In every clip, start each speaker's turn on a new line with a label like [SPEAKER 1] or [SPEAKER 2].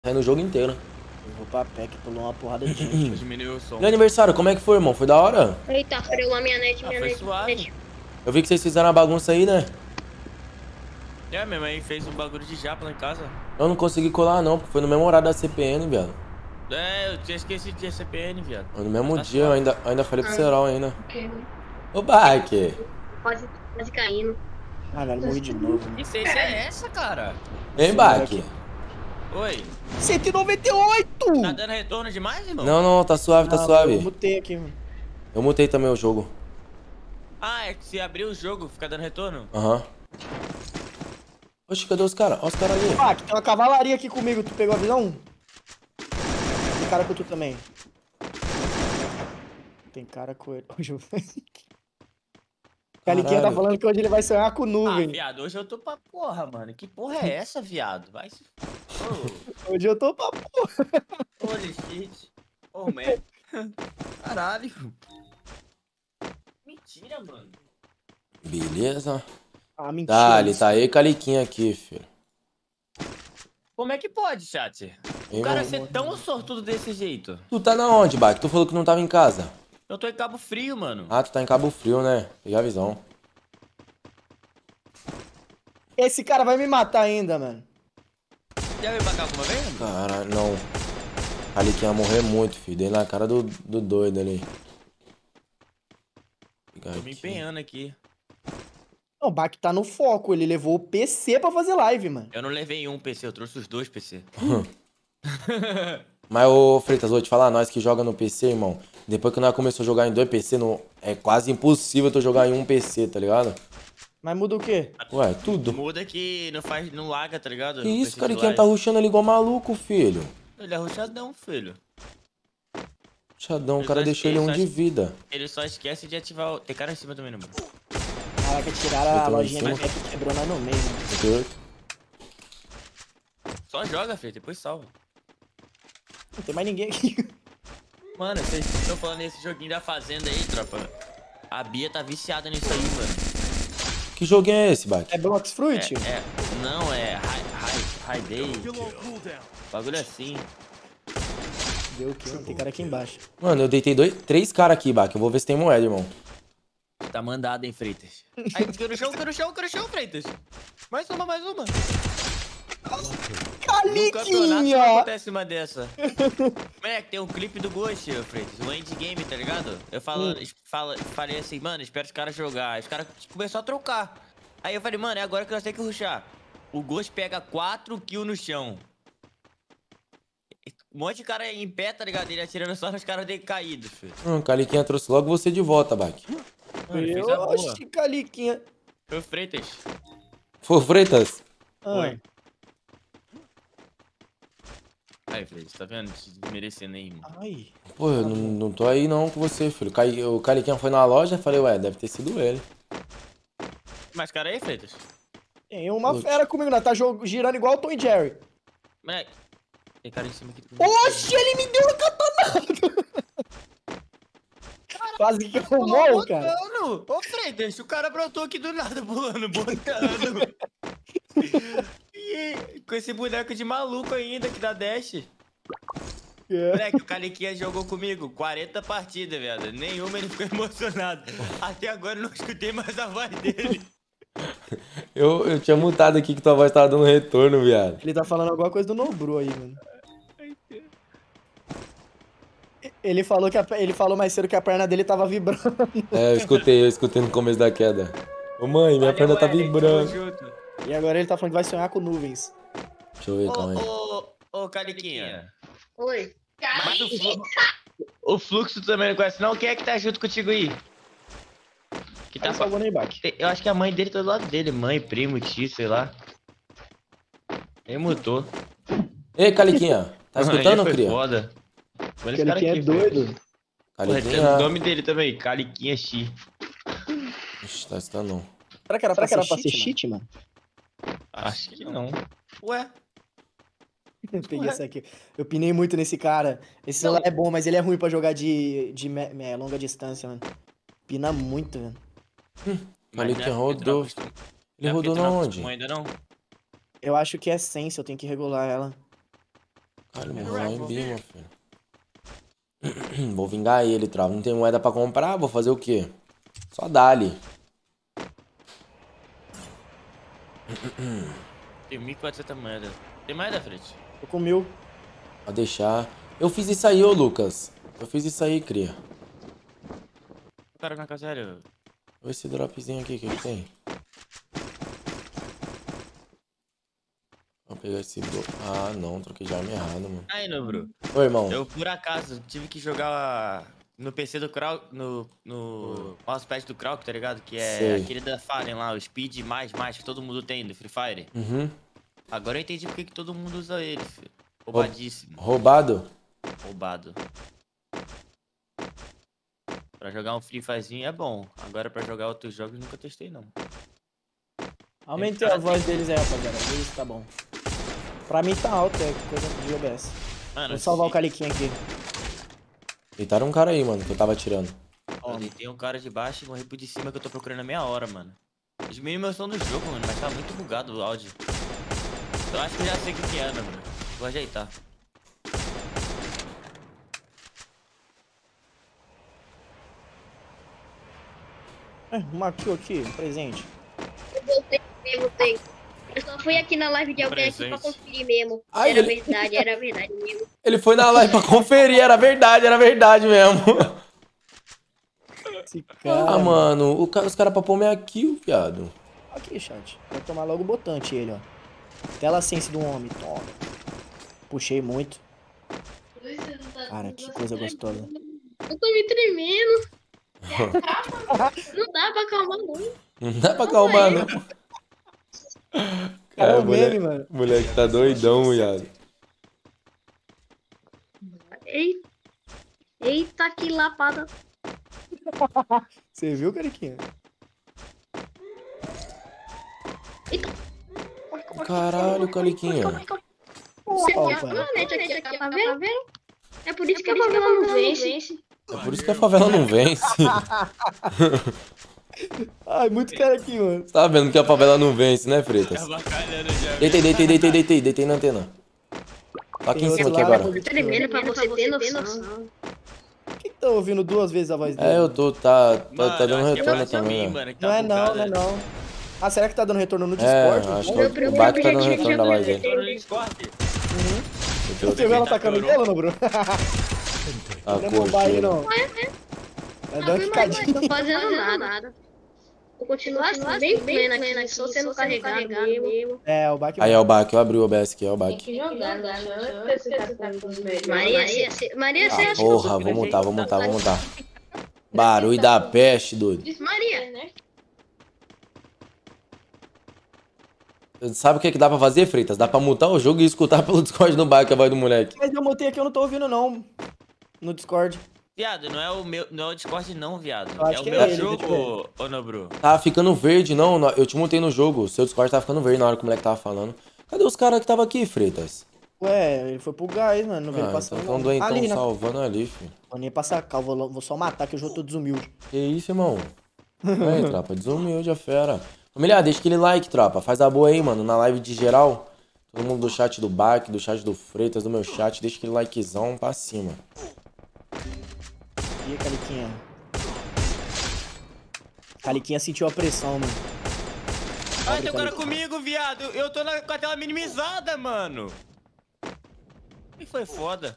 [SPEAKER 1] Sai no jogo inteiro.
[SPEAKER 2] Eu vou pra PEC, pulou uma porrada de gente.
[SPEAKER 3] Diminuiu o som.
[SPEAKER 1] E o aniversário, como é que foi, irmão? Foi da hora?
[SPEAKER 4] Eita, freou a minha net, minha
[SPEAKER 3] Foi
[SPEAKER 4] net, minha
[SPEAKER 3] suave.
[SPEAKER 4] net.
[SPEAKER 1] Eu vi que vocês fizeram uma bagunça aí, né?
[SPEAKER 3] Minha mãe fez um bagulho de japa lá em casa.
[SPEAKER 1] Eu não consegui colar não, porque foi no mesmo horário da CPN, viado.
[SPEAKER 3] É, eu tinha esquecido de CPN, viado.
[SPEAKER 1] Foi no mesmo
[SPEAKER 3] Tá
[SPEAKER 1] dia, eu
[SPEAKER 3] suave.
[SPEAKER 1] ainda falei pro Serol ainda.
[SPEAKER 4] Ok.
[SPEAKER 1] Ô, Bike!
[SPEAKER 4] Quase caindo.
[SPEAKER 2] Ah, velho, morri de novo.
[SPEAKER 3] Que ciência é essa, cara?
[SPEAKER 1] Hein, Bike?
[SPEAKER 3] Oi.
[SPEAKER 2] 198!
[SPEAKER 3] Tá dando retorno demais, irmão?
[SPEAKER 1] Não, tá suave, tá
[SPEAKER 2] Eu
[SPEAKER 1] suave.
[SPEAKER 2] mutei aqui, mano.
[SPEAKER 1] Eu mutei também o jogo.
[SPEAKER 3] Ah, é que se abrir o jogo, fica dando retorno?
[SPEAKER 1] Aham. Oxe, cadê os caras? Olha os caras ali.
[SPEAKER 2] Ah, que tem uma cavalaria aqui comigo. Tu pegou a visão? Tem cara com tu também. Tem cara com ele. Hoje eu... Caliquinha tá
[SPEAKER 1] Caralho.
[SPEAKER 2] falando que hoje ele vai sonhar com
[SPEAKER 3] Ah,
[SPEAKER 2] nuvem.
[SPEAKER 3] viado, hoje eu tô pra porra, mano. Que porra é essa, viado? Vai se...
[SPEAKER 2] Hoje eu tô pra porra.
[SPEAKER 3] Holy shit. Oh, man. Caralho. Mentira, mano.
[SPEAKER 1] Beleza.
[SPEAKER 2] Ah, mentira.
[SPEAKER 1] Dali,
[SPEAKER 2] isso.
[SPEAKER 1] tá aí Caliquinha aqui, filho.
[SPEAKER 3] Como é que pode, chat? O
[SPEAKER 1] Ei,
[SPEAKER 3] cara
[SPEAKER 1] mano.
[SPEAKER 3] ser tão sortudo desse jeito?
[SPEAKER 1] Tu tá na onde, Bike? Tu falou que não tava em casa.
[SPEAKER 3] Eu tô em Cabo Frio, mano.
[SPEAKER 1] Ah, tu tá em Cabo Frio, né? Peguei a visão.
[SPEAKER 2] Esse cara vai me matar ainda, mano.
[SPEAKER 3] Já veio pra cá alguma vez, mano?
[SPEAKER 1] Caralho, não. Caliquinha ia morrer muito, filho. Dei na cara do doido ali. Pegar
[SPEAKER 3] Tô me
[SPEAKER 1] aqui.
[SPEAKER 3] empenhando aqui.
[SPEAKER 2] Não, o Bak tá no foco. Ele levou o PC pra fazer live, mano.
[SPEAKER 3] Eu não levei um PC, eu trouxe os dois PC.
[SPEAKER 1] Mas, ô Freitas, vou te falar, nós que joga no PC, irmão, depois que nós começamos a jogar em dois PC, é quase impossível tu jogar em um PC, tá ligado?
[SPEAKER 2] Mas muda o quê?
[SPEAKER 1] Ué, tudo.
[SPEAKER 3] Muda que não laga, tá ligado?
[SPEAKER 1] Que
[SPEAKER 3] No
[SPEAKER 1] isso,
[SPEAKER 3] PC de
[SPEAKER 1] Cariquinha tá
[SPEAKER 3] live.
[SPEAKER 1] rushando ali igual maluco, filho.
[SPEAKER 3] Ele é rushadão, filho.
[SPEAKER 1] Xadão, o
[SPEAKER 3] Ele
[SPEAKER 1] cara
[SPEAKER 3] só-
[SPEAKER 1] deixou ele
[SPEAKER 3] ele
[SPEAKER 1] um
[SPEAKER 3] só-
[SPEAKER 1] de vida.
[SPEAKER 3] Ele só esquece de ativar o... Tem cara em cima também, né, mano?
[SPEAKER 2] Caraca, tiraram a
[SPEAKER 1] Botou em
[SPEAKER 2] lojinha
[SPEAKER 1] cima.
[SPEAKER 2] da PEC e quebrou nós no meio, mano.
[SPEAKER 1] 58.
[SPEAKER 3] Só joga, filho, depois salva.
[SPEAKER 2] Não tem mais ninguém aqui.
[SPEAKER 3] Mano, vocês estão falando nesse joguinho da Fazenda aí, tropa. A Bia tá viciada nisso aí, mano.
[SPEAKER 1] Que joguinho é esse, Bike?
[SPEAKER 2] É Blox Fruit?
[SPEAKER 3] Não, é High Day. Bagulho assim.
[SPEAKER 2] Deu o quê? Tem cara aqui embaixo.
[SPEAKER 1] Mano, eu deitei três caras aqui, Bike. Eu vou ver se tem moeda, irmão.
[SPEAKER 3] Tá mandado, hein, Freitas. Aí, caiu no chão, Freitas. Mais uma. No campeonato não
[SPEAKER 2] Caliquinha!
[SPEAKER 3] acontece uma dessa. Moleque, tem um clipe do Ghost, Freitas. O endgame, tá ligado? Eu falei assim, mano, espero os caras jogar. Aí os caras começaram a trocar. Aí eu falei, mano, é agora que nós temos que rushar. O Ghost pega 4 kills no chão. Um monte de cara em pé, tá ligado? Ele atirando só nos caras dele caídos, filho.
[SPEAKER 1] Caliquinha trouxe logo você de volta, Bike.
[SPEAKER 3] Mano, fez a boa.
[SPEAKER 2] Oxi, Caliquinha.
[SPEAKER 3] Foi o Freitas.
[SPEAKER 1] Foi, Freitas?
[SPEAKER 2] Ah,
[SPEAKER 3] Oi. Aí, Freitas, tá vendo? Te desmerecendo aí, mano.
[SPEAKER 2] ai.
[SPEAKER 1] Pô, eu não tô aí não com você, filho. O Caliquinha foi na loja, falei, ué, deve ter sido ele.
[SPEAKER 3] Mais cara aí, Freitas?
[SPEAKER 2] Tem uma
[SPEAKER 1] Putz.
[SPEAKER 2] fera comigo, né? Tá girando igual o Tom e Jerry.
[SPEAKER 3] Moleque, tem cara em cima aqui.
[SPEAKER 2] Oxi, ele me deu no katanado! Quase que arrumou, cara.
[SPEAKER 3] Mano, ô Freitas, o cara brotou aqui do nada, pulando, botando. E com esse boneco de maluco ainda que dá dash.
[SPEAKER 2] É.
[SPEAKER 3] Moleque, o Caliquinha jogou comigo 40 partidas, velho. Nenhuma ele ficou emocionado. Até agora eu não escutei mais a voz dele.
[SPEAKER 1] Eu tinha mutado aqui que tua voz tava dando retorno, viado.
[SPEAKER 2] Ele tá falando alguma coisa do Nobru aí, mano. Ele falou mais cedo que a perna dele tava vibrando.
[SPEAKER 1] É, eu escutei no começo da queda. Ô mãe, minha perna tá vibrando.
[SPEAKER 2] E agora ele tá falando que vai sonhar com nuvens.
[SPEAKER 1] Deixa eu ver, calma aí.
[SPEAKER 3] Ô, Caliquinha.
[SPEAKER 4] Oi.
[SPEAKER 3] Mas o fluxo tu também não conhece, não? Quem é que tá junto contigo aí? Que tá
[SPEAKER 2] Tá salvando aí, Bak.
[SPEAKER 3] Eu acho que a mãe dele tá do lado dele. Mãe, primo, tio, sei lá. Ele mutou.
[SPEAKER 1] Ei, Caliquinha, tá escutando,
[SPEAKER 3] Foi
[SPEAKER 1] cria?
[SPEAKER 3] foda. Olha esse
[SPEAKER 2] Aquele
[SPEAKER 3] cara
[SPEAKER 2] que é
[SPEAKER 3] aqui,
[SPEAKER 2] doido.
[SPEAKER 3] filho. Porra, tem o
[SPEAKER 1] Caliquinha.
[SPEAKER 3] nome dele também, Caliquinha X.
[SPEAKER 1] Ixi, tá escutando não.
[SPEAKER 2] Será que era pra ser cheat, mano?
[SPEAKER 3] Acho que não. Ué?
[SPEAKER 2] Eu peguei essa aqui. Eu pinei muito nesse cara. Esse celular é bom, mas ele é ruim pra jogar de longa distância, mano. Pina muito, velho.
[SPEAKER 1] Caliquinha rodou. Ele rodou na onde?
[SPEAKER 3] Ainda não?
[SPEAKER 2] Eu acho que é sense, eu tenho que regular ela.
[SPEAKER 1] Caralho, morreu lá em B, meu filho. Vou vingar ele, tropa. Não tem moeda pra comprar, vou fazer o quê? Só dá-lhe.
[SPEAKER 3] Tem 1.400 moedas. Tem moeda, Fred?
[SPEAKER 2] Tô com 1000.
[SPEAKER 1] Pode deixar. Eu fiz isso aí, ô Lucas. Eu fiz isso aí, cria.
[SPEAKER 3] O cara na casa, sério.
[SPEAKER 1] Olha esse dropzinho aqui, o que tem? Vou pegar esse... Ah, não, troquei de arma errado, mano.
[SPEAKER 3] Aí, Nobru.
[SPEAKER 1] Oi, irmão.
[SPEAKER 3] Eu, por acaso, tive que jogar no PC do Krauk, no mousepad do Krauk, tá ligado? Que é
[SPEAKER 1] Sei.
[SPEAKER 3] aquele da Fallen lá, o Speed mais que todo mundo tem do Free Fire.
[SPEAKER 1] Uhum.
[SPEAKER 3] Agora eu entendi porque que todo mundo usa ele, filho. Roubadíssimo.
[SPEAKER 1] Roubado?
[SPEAKER 3] Roubado. Pra jogar um Free Firezinho é bom. Agora pra jogar outros jogos nunca testei, não.
[SPEAKER 2] Aumentei a voz deles aí, rapaziada. Isso tá bom. Pra mim tá alto, é coisa de OBS.
[SPEAKER 3] Mano,
[SPEAKER 2] Vou salvar o
[SPEAKER 3] se-
[SPEAKER 2] Caliquinho aqui.
[SPEAKER 1] Deitaram um cara aí, mano, que eu tava atirando.
[SPEAKER 3] Eu deitei um cara de baixo e morri pro de cima que eu tô procurando a meia hora, mano. Os mínimos estão no jogo, mano, mas tá muito bugado o áudio. Eu acho que eu já sei o que é, mano. Vou ajeitar.
[SPEAKER 2] Uma kill aqui, um presente.
[SPEAKER 4] Eu voltei. Eu só fui aqui na live de alguém aqui pra
[SPEAKER 3] Presente.
[SPEAKER 4] conferir mesmo.
[SPEAKER 1] Ai,
[SPEAKER 4] Era
[SPEAKER 1] ele-
[SPEAKER 4] verdade mesmo.
[SPEAKER 1] Ele foi na live pra conferir, era verdade mesmo.
[SPEAKER 2] Esse cara.
[SPEAKER 1] Ah, mano, os caras papou minha kill, viado.
[SPEAKER 2] Aqui, chat. Vai tomar logo o botante ele, ó. Tela sense do homem, toma. Puxei muito. Cara, que coisa gostosa.
[SPEAKER 4] Eu tô me tremendo. Não dá pra acalmar, não.
[SPEAKER 1] Não dá pra acalmar, não.
[SPEAKER 2] Cara, é o
[SPEAKER 1] moleque,
[SPEAKER 2] meme, mano.
[SPEAKER 1] moleque tá doidão, viado.
[SPEAKER 4] Eita, que lapada.
[SPEAKER 2] Você viu, Cariquinha?
[SPEAKER 1] Caralho, Caliquinha.
[SPEAKER 4] Você
[SPEAKER 2] Opa.
[SPEAKER 4] tem a net aqui, tá vendo? É por isso que a favela não vence.
[SPEAKER 1] É por isso que a favela não vence.
[SPEAKER 2] Ai, muito cara aqui, mano.
[SPEAKER 1] Você tá vendo que a favela não vence, né, Freitas?
[SPEAKER 3] Avacalhando já.
[SPEAKER 1] Deitei na antena. Tô aqui em
[SPEAKER 2] Tem
[SPEAKER 1] cima
[SPEAKER 2] outro
[SPEAKER 1] aqui
[SPEAKER 2] lá,
[SPEAKER 1] agora.
[SPEAKER 2] mas-
[SPEAKER 4] Tremendo pra você ter noção.
[SPEAKER 2] Por que tá ouvindo duas vezes a voz dele?
[SPEAKER 1] É, eu tô, tá
[SPEAKER 3] Mano,
[SPEAKER 1] dando
[SPEAKER 3] acho que é
[SPEAKER 1] retorno
[SPEAKER 3] mais pra
[SPEAKER 1] também,
[SPEAKER 3] mim,
[SPEAKER 1] ó.
[SPEAKER 3] mano, que tá
[SPEAKER 2] Não é não,
[SPEAKER 3] bugado.
[SPEAKER 2] não é não. Ah, será que tá dando retorno no
[SPEAKER 1] É,
[SPEAKER 2] Discord?
[SPEAKER 1] acho
[SPEAKER 2] Então?
[SPEAKER 1] que o Baque tá dando retorno da voz dele.
[SPEAKER 3] Retorno no Discord.
[SPEAKER 2] Você viu ela atacando em ela, não, Bruno?
[SPEAKER 1] Ah,
[SPEAKER 2] Não é bombar aí,
[SPEAKER 1] coxa.
[SPEAKER 2] não. É dar uma quicadinha.
[SPEAKER 4] Não tô fazendo nada. Vou continuar assim, bem plena aqui, só sendo carregado mesmo.
[SPEAKER 2] É, o Baque.
[SPEAKER 1] Aí é o Baque, eu abri o OBS aqui, é o Baque.
[SPEAKER 4] Maria, você
[SPEAKER 1] Ah,
[SPEAKER 4] acha
[SPEAKER 1] porra, vou montar. Barulho da peste, doido.
[SPEAKER 4] que... Maria,
[SPEAKER 1] Sabe o que dá pra fazer, Freitas? Dá pra mutar o jogo e escutar pelo Discord no Baque a voz do moleque.
[SPEAKER 2] Mas eu montei aqui, eu não tô ouvindo, não. No Discord.
[SPEAKER 3] Viado, não é o meu, não é o Discord não, viado.
[SPEAKER 2] Eu acho
[SPEAKER 3] É o
[SPEAKER 2] que é
[SPEAKER 3] meu
[SPEAKER 2] ele, deixa eu
[SPEAKER 3] jogo, ô Nobru.
[SPEAKER 1] Tava ficando verde, não. Eu te montei no jogo. Seu Discord tava ficando verde na hora que o moleque tava falando. Cadê os caras que tava aqui, Freitas?
[SPEAKER 2] Ué, ele foi pro gás, mano. Não veio
[SPEAKER 1] Ah,
[SPEAKER 2] passando.
[SPEAKER 1] então
[SPEAKER 2] não.
[SPEAKER 1] doentão
[SPEAKER 2] Ali, né?
[SPEAKER 1] salvando ali, filho.
[SPEAKER 2] Vou nem passar cal, vou só matar, que eu já tô desumilde.
[SPEAKER 1] Que isso, irmão? Aí, tropa, desumilde a fera. Família, deixa aquele like, tropa. Faz a boa aí, mano. Na live de geral. Todo mundo do chat do Baque, do chat do Freitas, do meu chat. Deixa aquele likezão pra cima.
[SPEAKER 2] E aí, Caliquinha? Caliquinha sentiu a pressão, mano.
[SPEAKER 3] Ai, tem um cara comigo, viado. Eu tô com a tela minimizada, mano. E foi foda.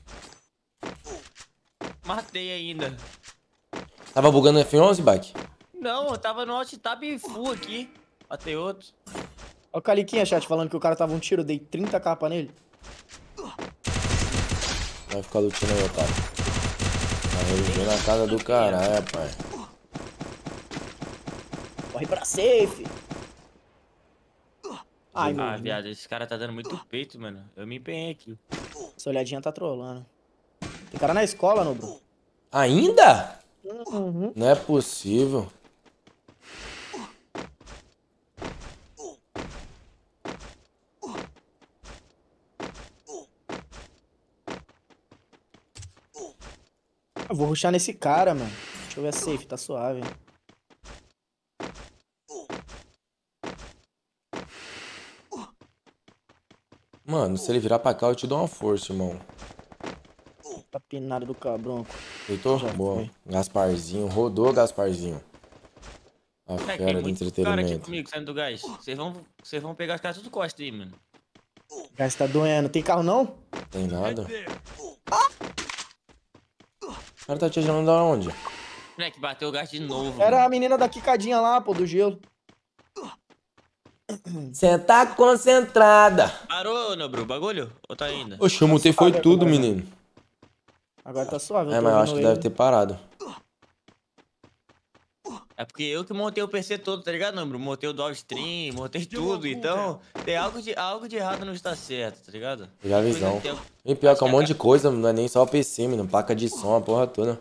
[SPEAKER 3] Matei ainda.
[SPEAKER 1] Tava bugando F11, Baque?
[SPEAKER 3] Não, eu tava no alt tab full aqui. Matei outro.
[SPEAKER 2] Olha o Caliquinha, chat, falando que o cara tava um tiro, eu dei 30 capa nele.
[SPEAKER 1] Vai ficar lutando aí, otário. Vai reviver na casa do caralho, pai.
[SPEAKER 2] Corre pra safe. Ai,
[SPEAKER 3] Ah,
[SPEAKER 2] mano.
[SPEAKER 3] viado, esse cara tá dando muito peito, mano. Eu me empenhei aqui.
[SPEAKER 2] Essa olhadinha tá trolando. Tem cara na escola, no Bruno.
[SPEAKER 1] Ainda?
[SPEAKER 2] Uhum.
[SPEAKER 1] Não é possível.
[SPEAKER 2] Eu vou rushar nesse cara, mano. Deixa eu ver a safe, tá suave.
[SPEAKER 1] Mano, se ele virar pra cá, eu te dou uma força, irmão.
[SPEAKER 2] Tá pinado do cabronco.
[SPEAKER 1] Deitou?
[SPEAKER 2] Já
[SPEAKER 1] Boa.
[SPEAKER 2] foi.
[SPEAKER 1] Gasparzinho. Rodou, Gasparzinho. A
[SPEAKER 3] Moleque, tem
[SPEAKER 1] fera do
[SPEAKER 3] muito cara aqui
[SPEAKER 1] entretenimento.
[SPEAKER 3] comigo saindo do gás. Vocês vão pegar as caras tudo costa aí, mano.
[SPEAKER 2] O gás tá doendo. Tem carro não?
[SPEAKER 1] Tem nada. O cara tá te atirando da onde?
[SPEAKER 3] Moleque, bateu o gás de novo.
[SPEAKER 2] Era a
[SPEAKER 3] mano.
[SPEAKER 2] menina da quicadinha lá, pô, do gelo.
[SPEAKER 1] Cê tá concentrada.
[SPEAKER 3] Parou, Nobru, o bagulho? Ou tá ainda?
[SPEAKER 1] Oxe, eu mutei foi tudo, menino.
[SPEAKER 2] Agora tá suave.
[SPEAKER 1] É, mas eu acho que deve ter parado.
[SPEAKER 3] É porque eu que montei o PC todo, tá ligado, Nobru? Montei o dual stream, montei tudo. Então, tem algo de errado não está certo, tá ligado?
[SPEAKER 1] Já visão.
[SPEAKER 3] Tem-
[SPEAKER 1] E pior que é um monte de coisa, não é nem só o PC, menino. Placa de som, a porra toda.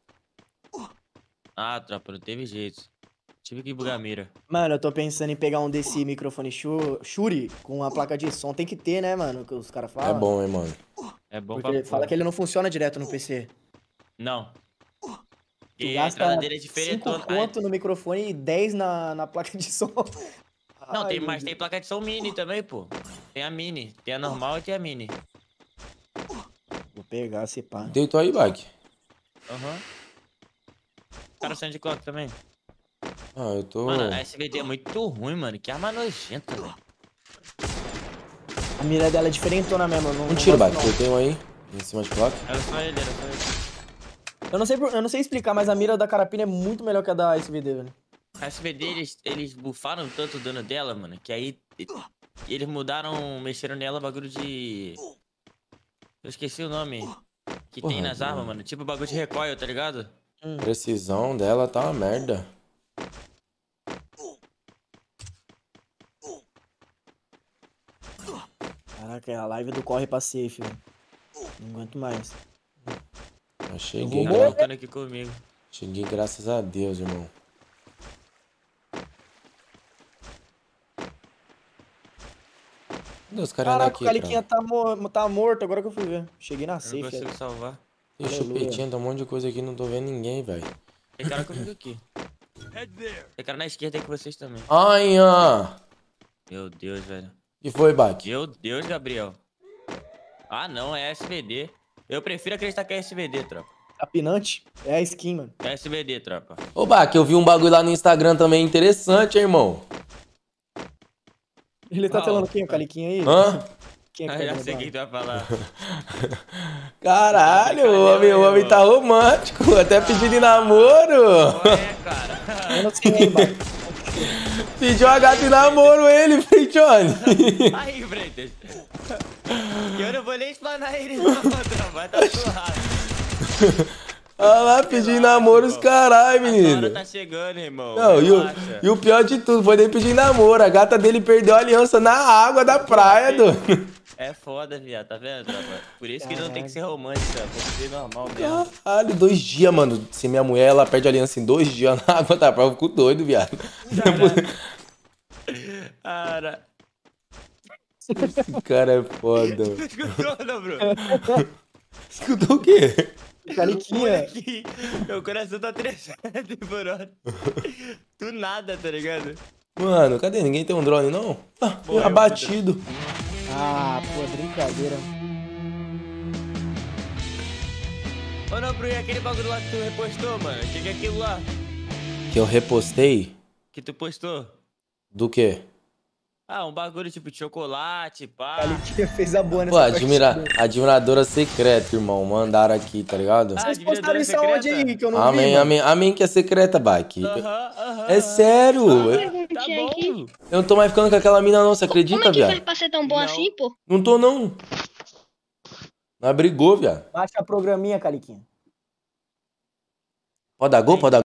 [SPEAKER 3] Ah, tropa, não teve jeito. Tive que bugar a mira.
[SPEAKER 2] Mano, eu tô pensando em pegar um desse microfone Shure com a placa de som. Tem que ter, né, mano? Que os caras
[SPEAKER 1] É
[SPEAKER 2] falam.
[SPEAKER 1] bom, hein, mano.
[SPEAKER 3] É bom
[SPEAKER 2] Porque
[SPEAKER 3] pra
[SPEAKER 2] fala que ele não funciona direto no PC.
[SPEAKER 3] Não.
[SPEAKER 2] Tu
[SPEAKER 3] E a
[SPEAKER 2] gasta
[SPEAKER 3] entrada dele é
[SPEAKER 2] 5
[SPEAKER 3] diferente.
[SPEAKER 2] conto no microfone e 10 na placa de som.
[SPEAKER 3] Não,
[SPEAKER 2] Ai,
[SPEAKER 3] tem
[SPEAKER 2] meu
[SPEAKER 3] mais,
[SPEAKER 2] Deus.
[SPEAKER 3] tem placa de som mini também, pô. Tem a mini, tem a normal e tem a mini.
[SPEAKER 2] Vou pegar esse pá.
[SPEAKER 1] Deitou aí, Bike.
[SPEAKER 3] Aham. Cara, saindo de clock também.
[SPEAKER 1] Ah, eu tô...
[SPEAKER 3] Mano, a SVD é muito ruim, mano. Que arma nojenta, velho.
[SPEAKER 2] A mira dela é diferentona mesmo.
[SPEAKER 1] Um tiro,
[SPEAKER 2] gosto,
[SPEAKER 1] Bike. Eu tenho aí. Em cima de placa.
[SPEAKER 3] Era só ele, era só ele.
[SPEAKER 2] Eu não sei explicar, mas a mira da Carapina é muito melhor que a da SVD, velho.
[SPEAKER 3] A SVD, eles bufaram tanto o dano dela, mano, que aí eles mudaram, mexeram nela bagulho de... Eu esqueci o nome que tem
[SPEAKER 1] Porra,
[SPEAKER 3] nas armas, mano. Tipo bagulho de recoil, tá ligado?
[SPEAKER 1] Precisão dela tá uma merda.
[SPEAKER 2] Caraca, é a live do corre pra safe, velho. Não aguento mais.
[SPEAKER 1] Eu cheguei,
[SPEAKER 3] Tá
[SPEAKER 2] Vou-
[SPEAKER 3] lutando aqui comigo.
[SPEAKER 1] cheguei graças a Deus, irmão. Cadê os caras
[SPEAKER 2] Caraca,
[SPEAKER 1] daqui,
[SPEAKER 2] o Caliquinha
[SPEAKER 1] cara?
[SPEAKER 2] tá morto, agora que eu fui ver. Cheguei na
[SPEAKER 3] Eu não
[SPEAKER 2] safe.
[SPEAKER 3] consigo
[SPEAKER 2] velho.
[SPEAKER 3] salvar.
[SPEAKER 1] Tem
[SPEAKER 2] Aleluia.
[SPEAKER 1] chupetinha, tem um monte de coisa aqui, não tô vendo ninguém, velho.
[SPEAKER 3] Tem cara comigo aqui. Tem cara na esquerda aí com vocês também.
[SPEAKER 1] Ai,
[SPEAKER 3] Meu Deus, velho.
[SPEAKER 1] que foi, Bike?
[SPEAKER 3] Meu Deus, Gabriel. Ah, não, é SVD. Eu prefiro acreditar que é SVD, tropa.
[SPEAKER 2] Capinante? É a skin, mano.
[SPEAKER 3] É SVD, tropa.
[SPEAKER 1] Ô, Bike, eu vi um bagulho lá no Instagram também interessante, hein, irmão.
[SPEAKER 2] Ele tá
[SPEAKER 3] Ah,
[SPEAKER 2] telando
[SPEAKER 3] ó.
[SPEAKER 2] quem? O Caliquinha aí?
[SPEAKER 1] Hã?
[SPEAKER 2] Quem é
[SPEAKER 3] Ah,
[SPEAKER 2] que tá
[SPEAKER 3] já
[SPEAKER 2] telando
[SPEAKER 3] sei
[SPEAKER 2] lá?
[SPEAKER 3] quem tu vai falar.
[SPEAKER 1] Caralho, o homem tá romântico. Até pedindo em namoro.
[SPEAKER 3] Qual é, cara?
[SPEAKER 2] Eu não sei nem, mano.
[SPEAKER 1] Pediu a gata em namoro ele, Johnny.
[SPEAKER 3] Aí, Freitas. Eu não vou nem explanar ele, não, tropa. Tá suave.
[SPEAKER 1] Olha lá, pediu em namoro os caralho,
[SPEAKER 3] A hora
[SPEAKER 1] menino.
[SPEAKER 3] tá chegando, irmão.
[SPEAKER 1] Não,
[SPEAKER 3] Relaxa.
[SPEAKER 1] e o pior de tudo, foi nem pedir namoro. A gata dele perdeu a aliança na água da praia, doido.
[SPEAKER 3] É foda, viado, tá vendo, tropa? Por isso que não tem que ser romântico, tem que ser normal mesmo.
[SPEAKER 1] Caralho, 2 dias, mano. Se minha mulher, ela perde a aliança em 2 dias na água da praia, eu fico doido, viado.
[SPEAKER 3] Cara.
[SPEAKER 1] Esse cara é foda.
[SPEAKER 3] Escutou, não, Bruno?
[SPEAKER 1] Escutou o quê?
[SPEAKER 2] Caliquinha.
[SPEAKER 3] Aqui, meu coração tá 300 por hora. Do nada, tá ligado?
[SPEAKER 1] Mano, cadê? Ninguém tem um drone, não? Ah,
[SPEAKER 3] Morreu,
[SPEAKER 1] abatido.
[SPEAKER 2] Ah, pô, brincadeira.
[SPEAKER 3] Ô, não, Bruno, e aquele bagulho lá que tu repostou, mano? O que é aquilo lá
[SPEAKER 1] Que eu repostei?
[SPEAKER 3] que tu postou?
[SPEAKER 1] Do quê?
[SPEAKER 3] Ah, um bagulho tipo de chocolate, pá.
[SPEAKER 2] Caliquinha fez a boa
[SPEAKER 1] Pô,
[SPEAKER 2] nessa partida.
[SPEAKER 1] admiradora secreta, irmão. Mandaram aqui, tá ligado?
[SPEAKER 3] Ah,
[SPEAKER 2] Vocês
[SPEAKER 3] admiradora
[SPEAKER 2] postaram isso aonde
[SPEAKER 3] secreta?
[SPEAKER 2] aí, que eu não vi,
[SPEAKER 1] Amém,
[SPEAKER 2] mano?
[SPEAKER 1] amém, amém que é secreta, Bike.
[SPEAKER 3] Aham.
[SPEAKER 1] É sério.
[SPEAKER 3] Tá
[SPEAKER 4] Tinha aqui.
[SPEAKER 3] bom.
[SPEAKER 1] Eu não tô mais ficando com aquela mina não, você
[SPEAKER 4] Como
[SPEAKER 1] acredita,
[SPEAKER 4] é que faz
[SPEAKER 1] viado?
[SPEAKER 4] pra ser tão bom
[SPEAKER 3] Não.
[SPEAKER 4] assim, pô?
[SPEAKER 1] Não tô, não. Nós brigou, viado.
[SPEAKER 2] Baixa a programinha, Caliquinha.
[SPEAKER 1] Pode dar gol? Pode dar